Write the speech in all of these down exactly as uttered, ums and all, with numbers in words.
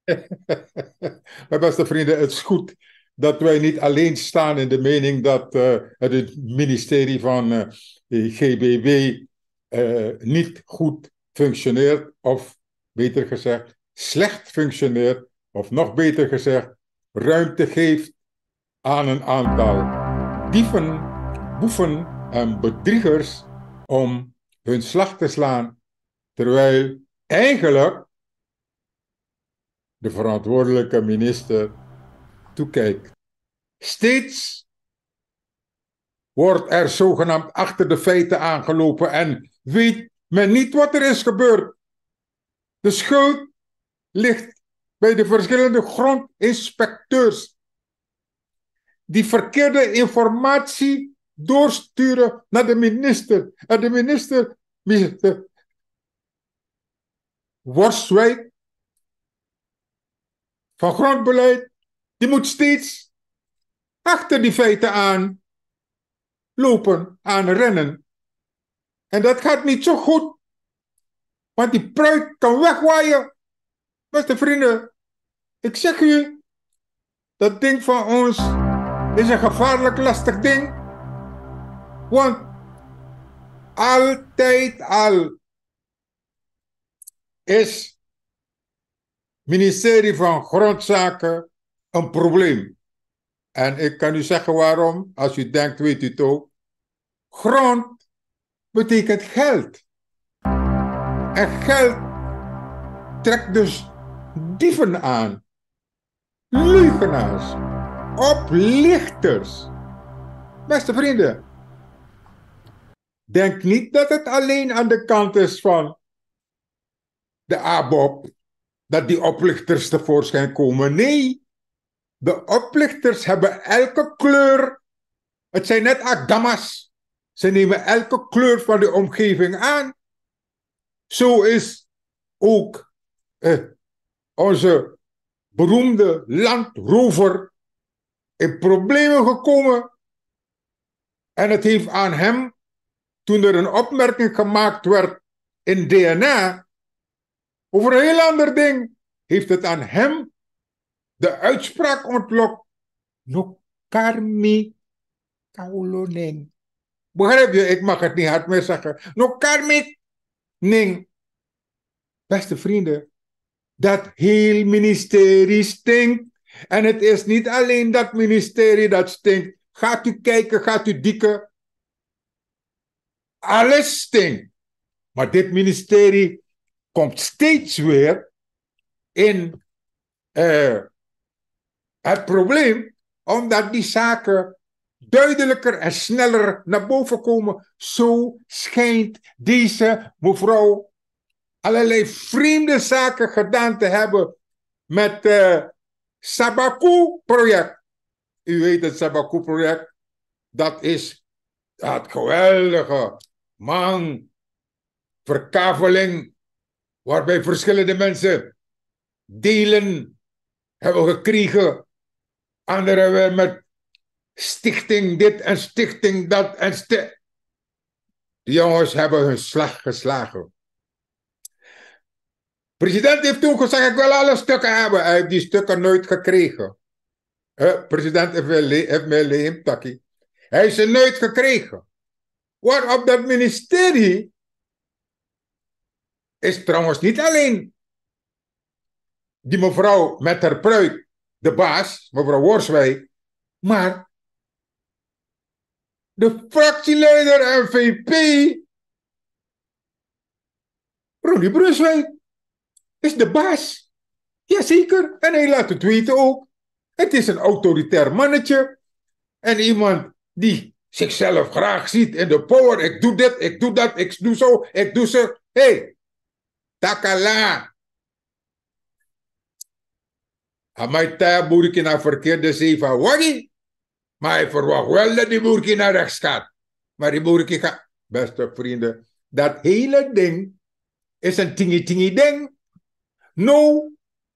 Mijn beste vrienden, het is goed dat wij niet alleen staan in de mening dat uh, het ministerie van uh, G B W uh, niet goed functioneert, of beter gezegd, slecht functioneert, of nog beter gezegd, ruimte geeft aan een aantal dieven, boeven en bedriegers om hun slag te slaan, terwijl eigenlijk de verantwoordelijke minister toekijkt. Steeds wordt er zogenaamd achter de feiten aangelopen en weet men niet wat er is gebeurd. De schuld ligt bij de verschillende grondinspecteurs die verkeerde informatie doorsturen naar de minister. En de minister, minister Worstwijk van grondbeleid, die moet steeds achter die feiten aan lopen, aan rennen. En dat gaat niet zo goed, want die pruik kan wegwaaien. Beste vrienden, ik zeg u, dat ding van ons is een gevaarlijk lastig ding. Want altijd al is het ministerie van Grondzaken een probleem. En ik kan u zeggen waarom. Als u denkt, weet u het ook. Grond betekent geld. En geld trekt dus dieven aan. Leugenaars. Oplichters. Beste vrienden. Denk niet dat het alleen aan de kant is van de A B O P. Dat die oplichters tevoorschijn komen. Nee. De oplichters hebben elke kleur. Het zijn net agamas. Ze nemen elke kleur van de omgeving aan. Zo is ook eh, onze beroemde landrover in problemen gekomen. En het heeft aan hem, toen er een opmerking gemaakt werd in D N A, over een heel ander ding, heeft het aan hem de uitspraak ontlokt. No karmi kauloning. Begrijp je? Ik mag het niet hard meer zeggen. No karmi ning. Beste vrienden, dat heel ministerie stinkt. En het is niet alleen dat ministerie dat stinkt. Gaat u kijken, gaat u dikken. Alles stinkt. Maar dit ministerie komt steeds weer in uh, het probleem, omdat die zaken duidelijker en sneller naar boven komen. Zo schijnt deze mevrouw allerlei vreemde zaken gedaan te hebben met het uh, Sabaku-project. U weet het Sabaku-project, dat is dat geweldige man, verkaveling, waarbij verschillende mensen delen hebben gekregen. Anderen met stichting dit en stichting dat. En sti de jongens hebben hun slag geslagen. De president heeft toen gezegd, ik wil alle stukken hebben. Hij heeft die stukken nooit gekregen. De president heeft mij leem, takkie. Hij heeft ze nooit gekregen. Waarop dat ministerie is trouwens niet alleen die mevrouw met haar pruik, de baas, mevrouw Worswijk, maar de fractieleider N V P, Ronnie Brunswijk, is de baas. Jazeker, en hij laat het weten ook. Het is een autoritair mannetje en iemand die zichzelf graag ziet in de power. Ik doe dit, ik doe dat, ik doe zo, ik doe zo. Hé, hey, takala. Amai ta Burkina verkeerde zee van Waggy. Maar hij verwacht wel dat die Burkina rechts gaat. Maar die Burkina, beste vrienden, dat hele ding is een tingy-tingy ding. No.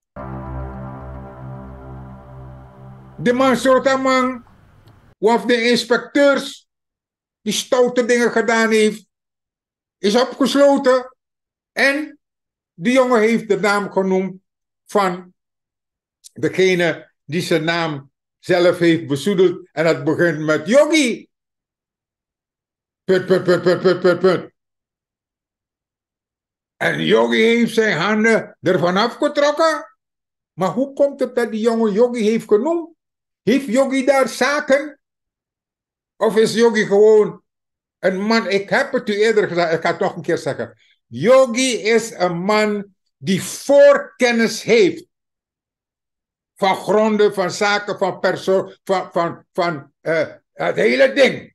De man soort man, of de inspecteurs die stoute dingen gedaan heeft, is opgesloten. En die jongen heeft de naam genoemd van degene die zijn naam zelf heeft bezoedeld. En het begint met Yogi. Put, put, put, put, put, put, put. En Yogi heeft zijn handen ervan afgetrokken. Maar hoe komt het dat die jongen Yogi heeft genoemd? Heeft Yogi daar zaken? Of is Yogi gewoon een man? Ik heb het u eerder gezegd, ik ga het nog een keer zeggen. Yogi is een man die voorkennis heeft. Van gronden, van zaken, van persoon, van, van, van uh, het hele ding.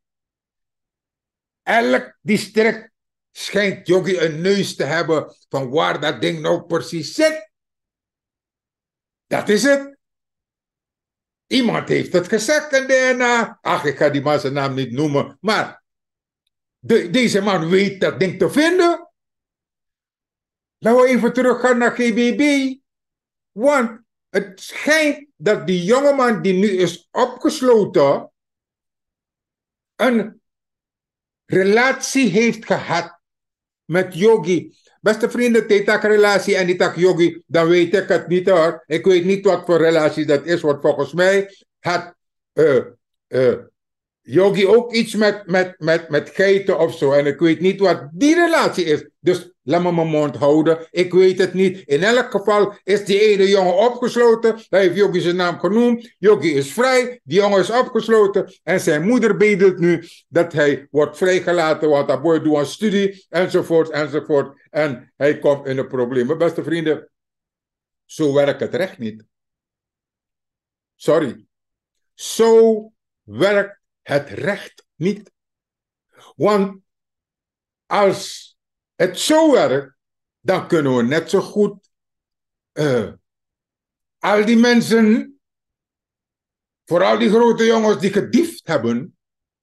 Elk district schijnt Yogi een neus te hebben van waar dat ding nou precies zit. Dat is het. Iemand heeft het gezegd en daarna, ach, ik ga die man zijn naam niet noemen, maar de, deze man weet dat ding te vinden. Laten we even teruggaan naar G B B. Want het schijnt dat die jongeman die nu is opgesloten een relatie heeft gehad met Yogi. Beste vrienden, die tak relatie en die tak Yogi, dan weet ik het niet hoor. Ik weet niet wat voor relatie dat is, want volgens mij had uh, uh, Yogi ook iets met, met, met, met geiten of zo. En ik weet niet wat die relatie is. Dus laat me mijn mond houden. Ik weet het niet. In elk geval is die ene jongen opgesloten. Hij heeft Yogi zijn naam genoemd. Yogi is vrij. Die jongen is opgesloten. En zijn moeder bedelt nu dat hij wordt vrijgelaten. Want dat boy doet een studie. Enzovoort, enzovoort. En hij komt in de problemen. Beste vrienden. Zo werkt het recht niet. Sorry. Zo werkt het recht niet. Want als het zo werkt, dan kunnen we net zo goed uh, al die mensen, vooral die grote jongens die gediefd hebben,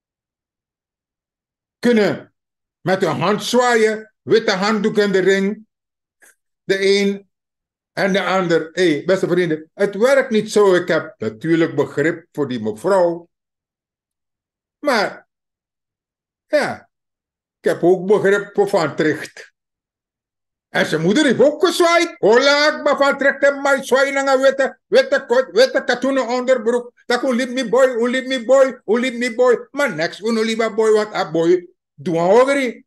kunnen met hun hand zwaaien, witte handdoek in de ring, de een en de ander. Hé, hey, beste vrienden, het werkt niet zo. Ik heb natuurlijk begrip voor die mevrouw. Maar, ja, ik heb ook begrip voor Van Tricht. En zijn moeder heeft ook gezwaaid. Hola, maar Van Tricht en mij zwaaien naar een witte, witte, witte katoenen onderbroek. Dat hoe liep me boy, hoe liep me boy, hoe liep me boy. Maar niks, hoe liep boy, want a boy, doe een hogerie.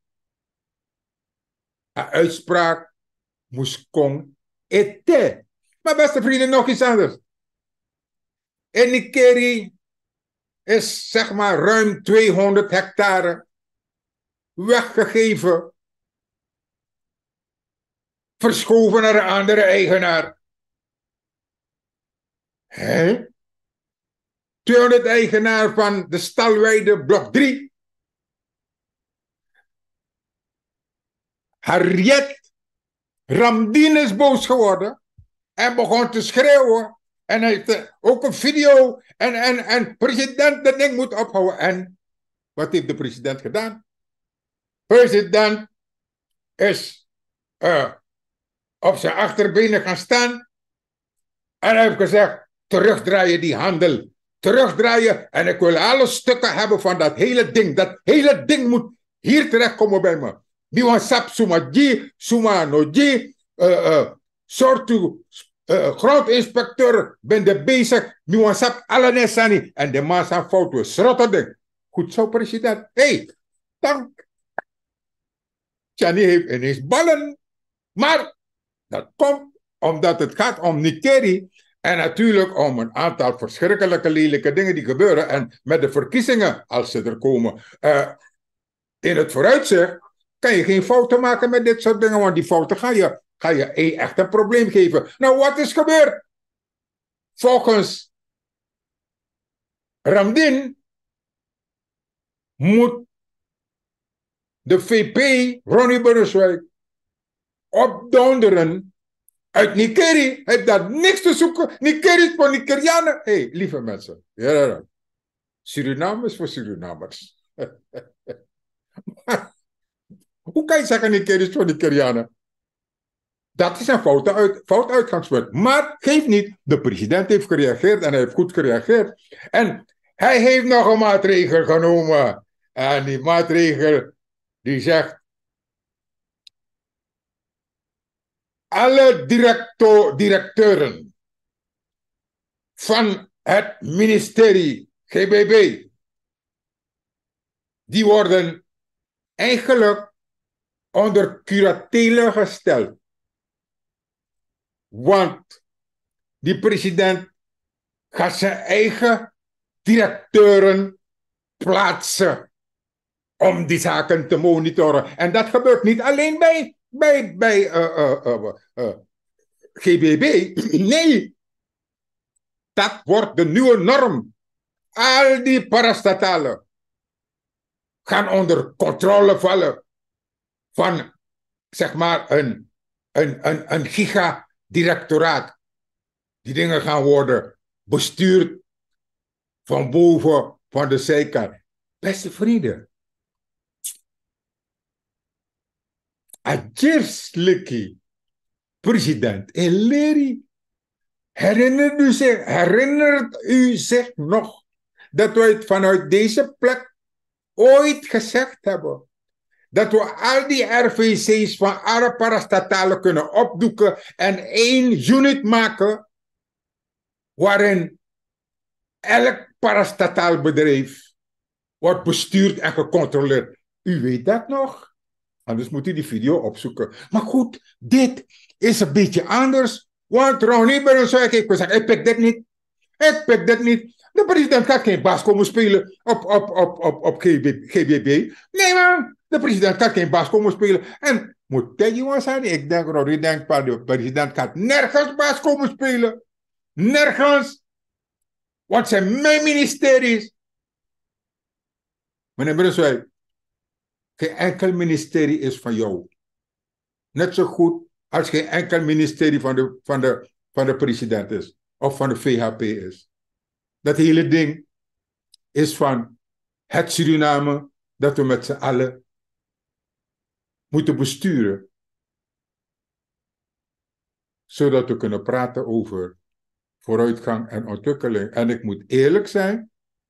Een uitspraak moest komen. Ete. Maar beste vrienden, nog iets anders. In Nikeri is zeg maar ruim tweehonderd hectare weggegeven, verschoven naar een andere eigenaar. Hé? tweehonderd eigenaar van de stalweide blok drie. Harriet Ramdien is boos geworden en begon te schreeuwen. En hij heeft ook een video en, en, en president dat ding moet ophouden. En wat heeft de president gedaan? President is uh, op zijn achterbenen gaan staan. En hij heeft gezegd, terugdraaien die handel. Terugdraaien en ik wil alle stukken hebben van dat hele ding. Dat hele ding moet hier terechtkomen bij me. Biwan sap suma ji, suma no ji. Soort uh, grondinspecteur ben de bezig. Biwan sap alle nesani. En de man zijn fout we schrotten ding. Goed zo, president. Hé, hey, dank. Tjani heeft ineens ballen. Maar dat komt omdat het gaat om Nikeri. En natuurlijk om een aantal verschrikkelijke lelijke dingen die gebeuren. En met de verkiezingen, als ze er komen, uh, in het vooruitzicht, kan je geen fouten maken met dit soort dingen. Want die fouten ga je, ga je echt een probleem geven. Nou, wat is gebeurd? Volgens Ramdien moet de V P, Ronnie Burnswijk, opdonderen uit Nikeri. Heeft dat niks te zoeken. Nikeri is voor Nikerianen. Hé, hey, lieve mensen. Ja, ja, ja. Suriname is voor Surinamers. Hoe kan je zeggen Nikeri is voor Nikerianen? Dat is een fout, uit, fout uitgangspunt. Maar geef niet. De president heeft gereageerd en hij heeft goed gereageerd. En hij heeft nog een maatregel genomen. En die maatregel die zegt, alle directo, directeuren van het ministerie G B B, die worden eigenlijk onder curatele gesteld. Want die president gaat zijn eigen directeuren plaatsen om die zaken te monitoren. En dat gebeurt niet alleen bij, bij, bij uh, uh, uh, uh, G B B. Nee, dat wordt de nieuwe norm. Al die parastatalen gaan onder controle vallen van, zeg maar, een, een, een, een gigadirectoraat. Die dingen gaan worden bestuurd van boven, van de zijkant. Beste vrienden. Ajerslikkie, president Eleri, herinnert u zich, herinnert u zich nog dat we het vanuit deze plek ooit gezegd hebben dat we al die R V C's van alle parastatalen kunnen opdoeken en één unit maken waarin elk parastataal bedrijf wordt bestuurd en gecontroleerd. U weet dat nog? Anders moet u die video opzoeken. Maar goed, dit is een beetje anders. Want Ronnie ben zo ik zeggen, ik pik dit niet. Ik pik dit niet. De president gaat geen baas komen spelen op, op, op, op, op G B B. Nee man, de president gaat geen baas komen spelen. En moet ik je wat zeggen? Ik denk, Ronnie denkt, de president gaat nergens baas komen spelen. Nergens. Want het zijn mijn ministeries. Meneer Brunswijk, geen enkel ministerie is van jou. Net zo goed als geen enkel ministerie van de, van de, van de president is. Of van de V H P is. Dat hele ding is van het Suriname dat we met z'n allen moeten besturen. Zodat we kunnen praten over vooruitgang en ontwikkeling. En ik moet eerlijk zijn.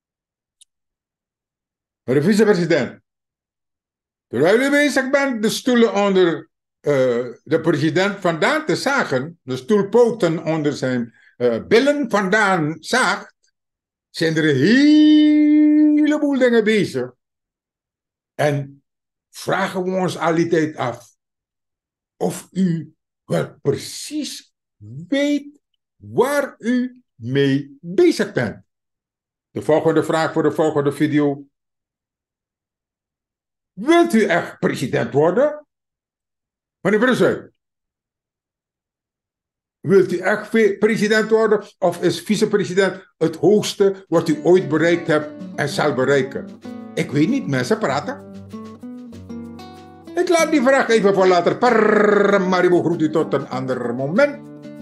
Maar de vicepresident. Terwijl u bezig bent de stoelen onder uh, de president vandaan te zagen, de stoelpoten onder zijn uh, billen vandaan zaagt, zijn er een heleboel dingen bezig. En vragen we ons altijd af of u wel precies weet waar u mee bezig bent. De volgende vraag voor de volgende video. Wilt u echt president worden? Meneer Brunswijk, wilt u echt president worden? Of is vicepresident het hoogste wat u ooit bereikt hebt en zal bereiken? Ik weet niet, mensen praten. Ik laat die vraag even voor later. Maribo groet u tot een ander moment.